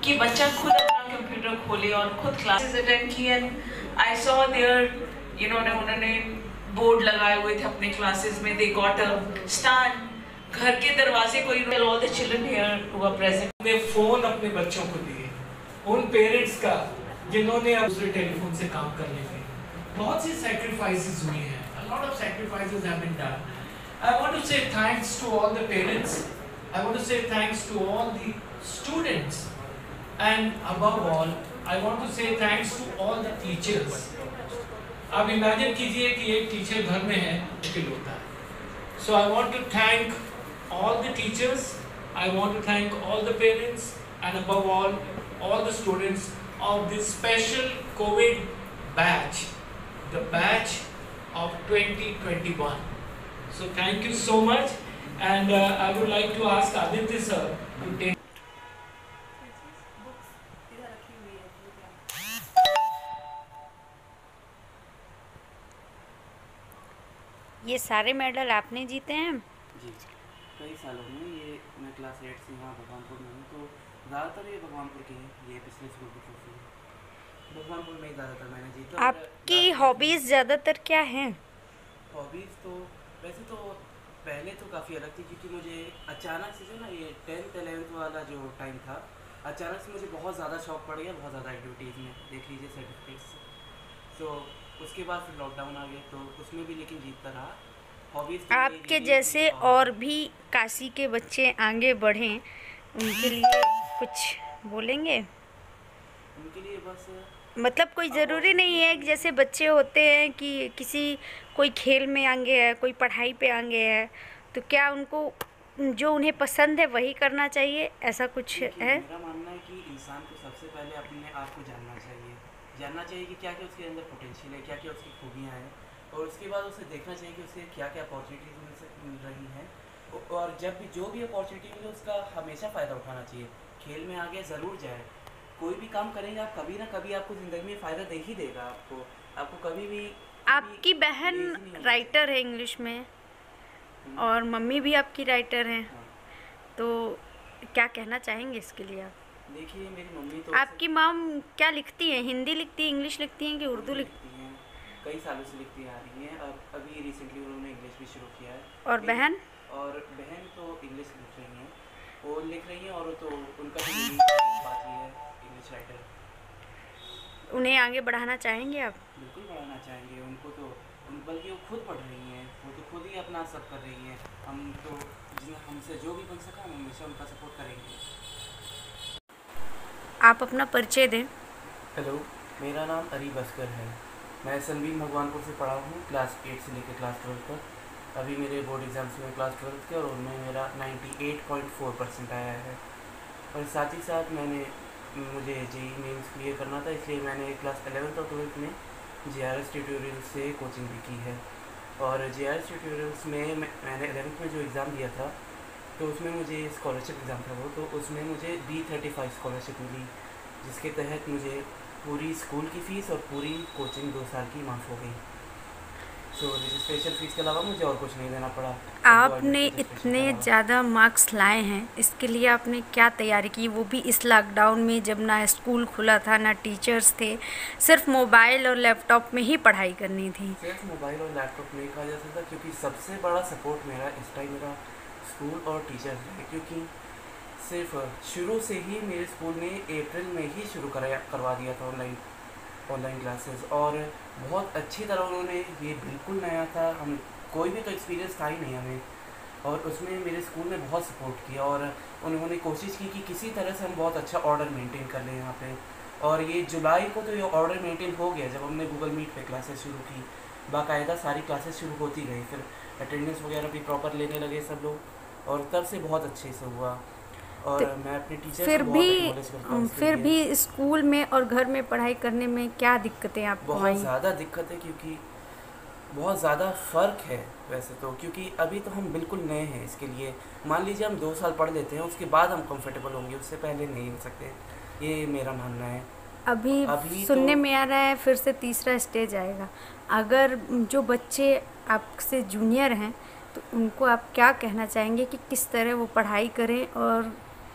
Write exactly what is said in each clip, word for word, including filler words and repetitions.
कि बच्चा खुद अपना कंप्यूटर खोले और खुद क्लासेस अटेंड की। And I saw there you know उन्होंने बोर्ड लगाए हुए थे अपने क्लासेस में, दे गॉट अ स्टैंड, घर के दरवाजे को all the children here who are present ने फोन अपने बच्चों को दिए, उन पेरेंट्स का जिन्होंने अब दूसरे टेलीफोन से काम कर लेते हैं। बहुत सी सैक्रिफाइसेस हुई हैं, a lot of sacrifices have been done. I want to say thanks to all the parents. I want to say thanks to all the students, and above all, I want to say thanks to all the teachers. अब imagine कीजिए कि एक teacher घर में है, मुश्किल होता है। So I want to thank all the teachers, I want to thank all the parents, and above all, all the students of this special COVID batch, the batch of twenty twenty-one. So thank you so much, and uh, I would like to ask Aditya sir to take. ये सारे medal आपने जीते हैं? जी, कई सालों में। ये मैं क्लास एट से यहाँ भगवानपुर में हूँ, तो ज़्यादातर ये भगवानपुर के हैं। ये पिछले स्कूल की ट्रॉफी है, भगवानपुर में ही ज़्यादातर मैंने जीता। आपकी हॉबीज़ ज़्यादातर क्या हैं? हॉबीज़ तो वैसे तो पहले तो काफ़ी अलग थी, क्योंकि मुझे अचानक से जो ना ये टेंथ एलेवेंथ वाला जो टाइम था, अचानक से मुझे बहुत ज़्यादा शौक पड़ गया, बहुत ज़्यादा एक्टिविटीज़ में, देख लीजिए सर्टिफिकेट्स। तो उसके बाद फिर लॉकडाउन आ गया, तो उसमें भी लेकिन जीतता रहा। हॉबीज़ तो आपके जैसे और भी काशी के बच्चे आगे बढ़ें, उनके लिए कुछ बोलेंगे? उनके लिए बस मतलब कोई ज़रूरी नहीं है कि जैसे बच्चे होते हैं कि किसी कोई खेल में आगे है, कोई पढ़ाई पे आगे है, तो क्या उनको जो उन्हें पसंद है वही करना चाहिए, ऐसा कुछ है? मेरा मानना है कि इंसान को सबसे पहले अपने आप को जानना चाहिए, जानना चाहिए कि क्या क्या उसके अंदर पोटेंशियल है, क्या क्या उसकी खूबियाँ हैं, और उसके बाद उसे देखना चाहिए कि उसे क्या क्या अपॉर्चुनिटीज़ मिल सक मिल रही हैं, और जब भी जो भी अपॉर्चुनिटी मिले उसका हमेशा फ़ायदा उठाना चाहिए। खेल में आगे ज़रूर जाए, कोई भी काम करेंगे आप, कभी ना कभी आपको ज़िंदगी में फ़ायदा दे ही देगा। आपको आपको कभी भी आपकी बहन राइटर है इंग्लिश में, और मम्मी भी आपकी राइटर हैं, तो क्या कहना चाहेंगे इसके लिए आप? देखिए, मेरी मम्मी तो आपकी मॉम क्या लिखती हैं? हिंदी लिखती हैं, इंग्लिश लिखती हैं कि उर्दू लिखती हैं? कई सालों से लिखती आ रही हैं, अब अभी रिसेंटली उन्होंने इंग्लिश भी शुरू किया है। और बहन? और बहन तो इंग्लिश लिख रही हैं, वो लिख रही हैं, और तो उनका बात ही है इंग्लिश राइटर। उन्हें आगे बढ़ाना चाहेंगे आप? बिल्कुल बढ़ाना चाहेंगे उनको, तो उन बल्कि वो खुद पढ़ रही हैं, वो तो खुद ही अपना सब कर रही हैं। हम तो जिन हमसे जो भी बन सका हम हमेशा उनका सपोर्ट करेंगे। आप अपना परिचय दें। हेलो, मेरा नाम अरी बस्कर है। मैं सनबीम भगवानपुर से पढ़ा हूँ, क्लास एट से लेकर क्लास ट्वेल्थ तक। अभी मेरे बोर्ड एग्ज़ाम्स में क्लास ट्वेल्थ के, और उनमें मेरा अट्ठानवे पॉइंट चार परसेंट आया है। और साथ ही साथ मैंने मुझे जेई मेंस क्लियर करना था, इसलिए मैंने क्लास एलेवेंथ और ट्वेल्थ में जेआरएस ट्यूटोरियल्स से कोचिंग भी की है। और जेआरएस ट्यूटोरियल्स में मैं, मैंने एलेवेंथ में जो एग्ज़ाम दिया था, तो उसमें मुझे स्कॉलरशिप एग्ज़ाम था वो, तो उसमें मुझे बी थर्टी फाइव स्कॉलरशिप मिली, जिसके तहत मुझे पूरी स्कूल की फ़ीस और पूरी कोचिंग दो साल की माफ़ हो गई। सो रजिस्ट्रेशन फ़ीस के अलावा मुझे और कुछ नहीं देना पड़ा। आपने इतने ज़्यादा मार्क्स लाए हैं, इसके लिए आपने क्या तैयारी की, वो भी इस लॉकडाउन में जब ना स्कूल खुला था ना टीचर्स थे, सिर्फ मोबाइल और लैपटॉप में ही पढ़ाई करनी थी? सिर्फ मोबाइल और लैपटॉप नहीं कहा जा सकता, क्योंकि सबसे बड़ा सपोर्ट मेरा इस टाइम मेरा स्कूल और टीचर्स है। क्योंकि सिर्फ शुरू से ही मेरे स्कूल ने अप्रैल में ही शुरू कराया करवा दिया था ऑनलाइन ऑनलाइन क्लासेस, और बहुत अच्छी तरह उन्होंने, ये बिल्कुल नया था, हम कोई भी तो एक्सपीरियंस था ही नहीं हमें, और उसमें मेरे स्कूल ने बहुत सपोर्ट किया, और उन्होंने कोशिश की कि किसी तरह से हम बहुत अच्छा ऑर्डर मेंटेन कर लें यहाँ पे। और ये जुलाई को तो ये ऑर्डर मेंटेन हो गया, जब हमने गूगल मीट पे क्लासेस शुरू की, बाकायदा सारी क्लासेस शुरू होती गई, फिर अटेंडेंस वगैरह भी प्रॉपर लेने लगे सब लोग, और तब से बहुत अच्छे से हुआ। और मैं अपने टीचर फिर भी फिर भी स्कूल में और घर में पढ़ाई करने में क्या दिक्कतें आपको आई? बहुत ज़्यादा दिक्कत है, क्योंकि बहुत ज़्यादा फ़र्क है वैसे तो, क्योंकि अभी तो हम बिल्कुल नए हैं इसके लिए। मान लीजिए हम दो साल पढ़ लेते हैं, उसके बाद हम कंफर्टेबल होंगे, उससे पहले नहीं हो सकते, ये मेरा मानना है। अभी, अभी सुनने तो, में आ रहा है फिर से तीसरा स्टेज आएगा। अगर जो बच्चे आपसे जूनियर हैं, तो उनको आप क्या कहना चाहेंगे कि किस तरह वो पढ़ाई करें और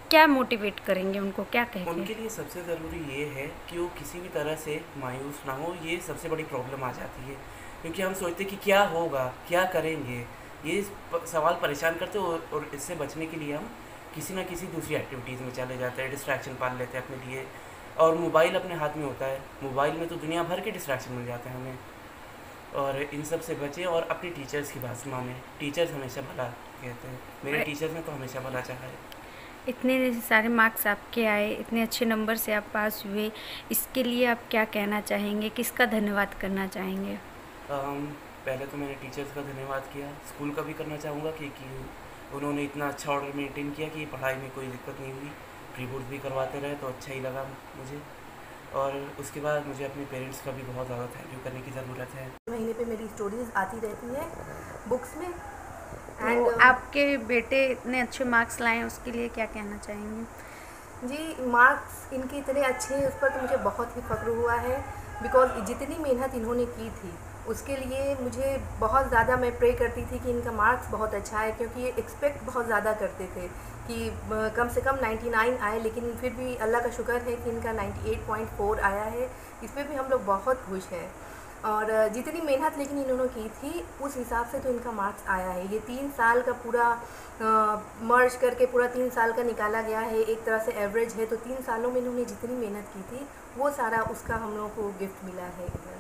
क्या मोटिवेट करेंगे उनको, क्या कहेंगे? उनके लिए सबसे ज़रूरी ये है कि वो किसी भी तरह से मायूस ना हो। ये सबसे बड़ी प्रॉब्लम आ जाती है, क्योंकि हम सोचते कि क्या होगा, क्या करेंगे, ये प- सवाल परेशान करते हो, और इससे बचने के लिए हम किसी ना किसी दूसरी एक्टिविटीज़ में चले जाते हैं, डिस्ट्रैक्शन पाल लेते हैं अपने लिए। और मोबाइल अपने हाथ में होता है, मोबाइल में तो दुनिया भर के डिस्ट्रैक्शन मिल जाते हैं हमें। और इन सब से बचें और अपने टीचर्स की बात माने। टीचर्स हमेशा भला कहते हैं, मेरे टीचर्स ने तो हमेशा भला चाहा है। इतने सारे मार्क्स आपके आए, इतने अच्छे नंबर से आप पास हुए, इसके लिए आप क्या कहना चाहेंगे, किसका धन्यवाद करना चाहेंगे? अम, पहले तो मैंने टीचर्स का धन्यवाद किया, स्कूल का भी करना चाहूँगा, क्योंकि उन्होंने इतना अच्छा ऑर्डर मेंटेन किया कि पढ़ाई में कोई दिक्कत नहीं हुई। प्री बोर्ड भी करवाते रहे तो अच्छा ही लगा मुझे। और उसके बाद मुझे अपने पेरेंट्स का भी बहुत ज़्यादा थैंक यू करने की ज़रूरत है। महीने पे मेरी स्टोरीज आती रहती हैं बुक्स में। तो एंड आपके बेटे इतने अच्छे मार्क्स लाए हैं, उसके लिए क्या कहना चाहेंगे? जी, मार्क्स इनके इतने अच्छे हैं, उस पर तो मुझे बहुत ही फ़ख्र हुआ है, बिकॉज जितनी मेहनत इन्होंने की थी उसके लिए मुझे बहुत ज़्यादा, मैं प्रे करती थी कि इनका मार्क्स बहुत अच्छा है, क्योंकि ये एक्सपेक्ट बहुत ज़्यादा करते थे कि अ, कम से कम निन्यानवे आए, लेकिन फिर भी अल्लाह का शुक्र है कि इनका अट्ठानवे पॉइंट चार आया है। इस पर भी हम लोग बहुत खुश हैं। और अ, जितनी मेहनत लेकिन इन्होंने की थी उस हिसाब से तो इनका मार्क्स आया है। ये तीन साल का पूरा मर्ज करके पूरा तीन साल का निकाला गया है, एक तरह से एवरेज है। तो तीन सालों में इन्होंने जितनी मेहनत की थी वो सारा उसका हम लोगों को गिफ्ट मिला है इधर।